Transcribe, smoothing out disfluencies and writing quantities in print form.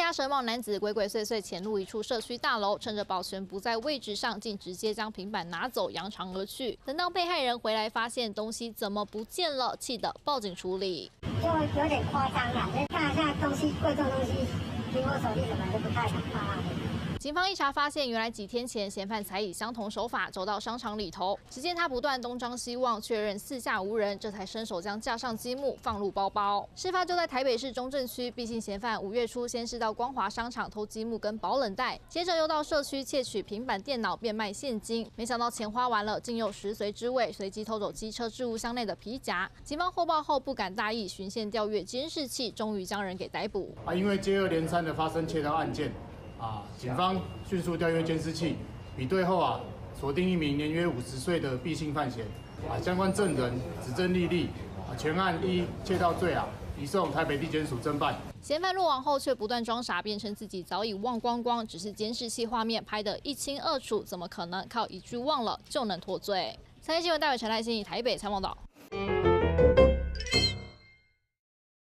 家蛇帽男子鬼鬼祟祟潜入一处社区大楼，趁着保全不在位置上，竟直接将平板拿走，扬长而去。等到被害人回来，发现东西怎么不见了，气得报警处理。 就有点夸张了，就是看一下东西贵重东西，苹果手机什么都不太敢放那里。 警方一查发现，原来几天前嫌犯才以相同手法走到商场里头，只见他不断东张西望，确认四下无人，这才伸手将架上积木放入包包。事发就在台北市中正区，毕竟嫌犯5月初先是到光华商场偷积木跟保冷袋，接着又到社区窃取平板电脑变卖现金，没想到钱花完了，竟又食髓知味，随即偷走机车置物箱内的皮夹。警方获报后不敢大意，循线调阅监视器，终于将人给逮捕。 因为接二连三的发生窃盗案件。 警方迅速调阅监视器，比对后锁定一名年约50岁的毕姓犯嫌，相关证人指证历历，全案依窃盗罪移送台北地检署侦办。 嫌犯落网后却不断装傻，辩称自己早已忘光光，只是监视器画面拍得一清二楚，怎么可能靠一句忘了就能脱罪？3立新闻代表陈赖欣以台北采访报道。